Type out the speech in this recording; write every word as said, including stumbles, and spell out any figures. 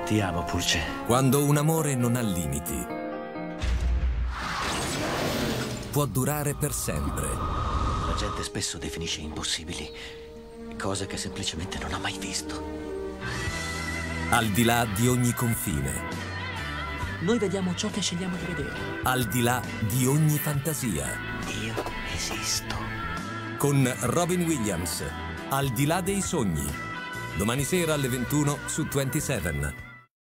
Ti amo, Pulce. Quando un amore non ha limiti, può durare per sempre. La gente spesso definisce impossibili cose che semplicemente non ha mai visto. Al di là di ogni confine. Noi vediamo ciò che scegliamo di vedere. Al di là di ogni fantasia. Io esisto. Con Robin Williams, Al di là dei sogni. Domani sera alle ventuno su ventisette.